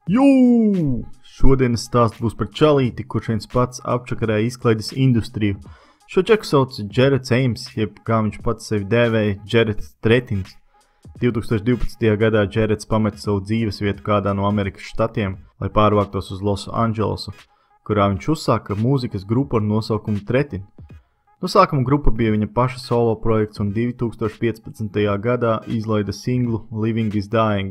Jū! Šodienas stāsts būs par čalīti, kurš viens pats apčakarēja izklaides industriju. Šo čeku sauc Jareds Eims, jeb kā viņš pats sevi dēvēja, Jareds Tretins. 2012. gadā Jareds pameta savu dzīvesvietu kādā no Amerikas štatiem, lai pārvāktos uz Losandželosu, kurā viņš uzsāka mūzikas grupu ar nosaukumu Tretin. No sākuma grupa bija viņa paša solo projekts un 2015. gadā izlaida singlu Living is Dying.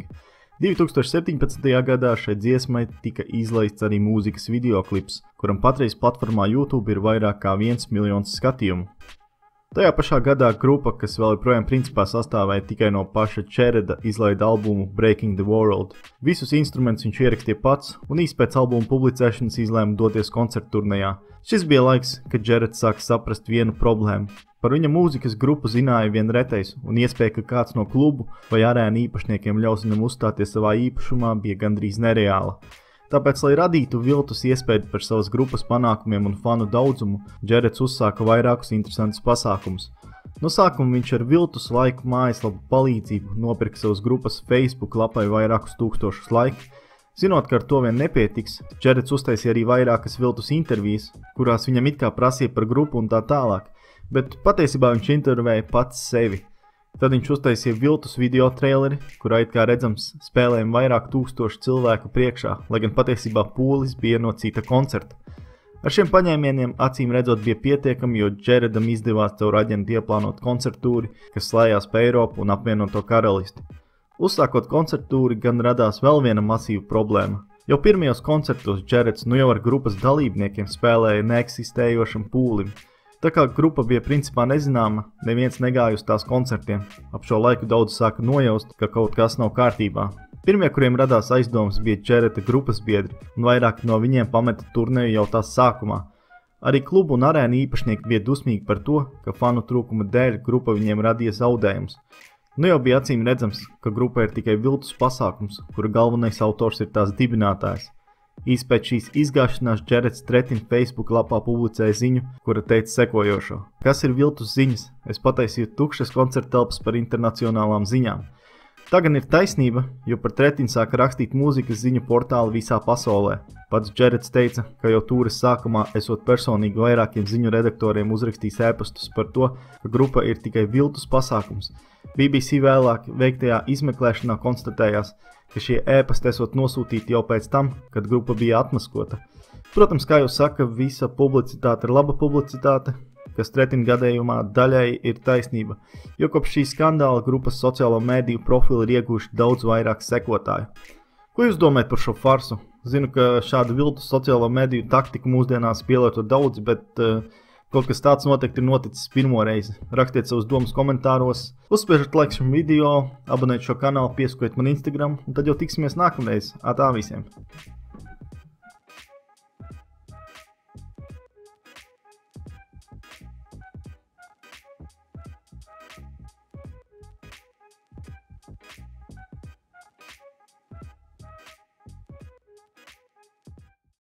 2017. gadā šai dziesmai tika izlaists arī mūzikas videoklips, kuram patreiz platformā YouTube ir vairāk kā 1 miljons skatījumu. Tajā pašā gadā grupa, kas vēl joprojām principā sastāvēja tikai no paša Jareda, izlaida albumu Breaking the World. Visus instrumentus viņš ierakstīja pats, un īsi pēc albuma publicēšanas izlēma doties koncertturnejā. Šis bija laiks, kad Jareds sāka saprast vienu problēmu. Par viņa mūzikas grupu zināja vien retais, un iespēja, ka kāds no klubu vai arēnu īpašniekiem ļaus viņam uzstāties savā īpašumā, bija gandrīz nereāla. Tāpēc, lai radītu viltus iespēju par savas grupas panākumiem un fanu daudzumu, Jareds uzsāka vairākus interesantus pasākumus. No sākuma viņš ar viltus laiku mājaslapu palīdzību nopirka savas grupas Facebook lapai vairākus tūkstošus laiku. Zinot, ka ar to vien nepietiks, Jareds uztaisīja arī vairākas viltus intervijas, kurās viņam it kā prasīja par grupu un tā tālāk, bet patiesībā viņš intervēja pats sevi. Tad viņš uztaisīja viltus video traileri, kurā it kā redzams spēlējumi vairāk tūkstošu cilvēku priekšā, lai gan patiesībā pūlis bija no cita koncerta. Ar šiem paņēmieniem acīm redzot bija pietiekami, jo Jaredam izdevās caur aģentu ieplānot koncerttūri, kas slēdzās pa Eiropu un apvienoto karalisti. Uzsākot koncerttūri gan radās vēl viena masīva problēma. Jau pirmajos koncertos Jareds jau ar grupas dalībniekiem spēlēja neeksistējošam pūlim. Tā kā grupa bija principā nezināma, neviens negāja uz tās koncertiem. Ap šo laiku daudz sāka nojaust, ka kaut kas nav kārtībā. Pirmie, kuriem radās aizdomas, bija Jareda grupas biedri, un vairāki no viņiem pameta turneju jau tās sākumā. Arī klubu un arēnu īpašnieki bija dusmīgi par to, ka fanu trūkuma dēļ grupa viņiem radīja zaudējumus. Jau bija acīm redzams, ka grupa ir tikai viltus pasākums, kura galvenais autors ir tās dibinātājs. Īsi pēc šīs izgāšanās Jareds Tretins Facebook lapā publicēja ziņu, kura teica sekojošo. Kas ir viltus ziņas? Es pataisīju tukšas koncerta telpas par internacionālām ziņām. Tā gan ir taisnība, jo par Tretinu sāka rakstīt mūzikas ziņu portāli visā pasaulē. Pats Jareds teica, ka jau tūres sākumā esot personīgi vairākiem ziņu redaktoriem uzrakstījis ēpastus par to, ka grupa ir tikai viltus pasākums. BBC vēlāk veiktajā izmeklēšanā konstatējās, ka šie ēpasti esot nosūtīti jau pēc tam, kad grupa bija atmaskota. Protams, kā jau saka, visa publicitāte ir laba publicitāte, kas Tretina gadījumā daļai ir taisnība, jo kopš šī skandāla grupas sociālo mēdīju profili ir ieguvuši daudz vairāk sekotāju. Ko jūs domājat par šo farsu? Zinu, ka šādu viltus sociālo mēdīju taktiku mūsdienās pielieto daudz, bet kaut kas tāds noteikti ir noticis pirmo reizi. Rakstiet savus domas komentāros, uzspiežat laiku šim video, abonēt šo kanālu, piesakojiet man Instagram, un tad jau tiksimies nākamreiz. Atā visiem!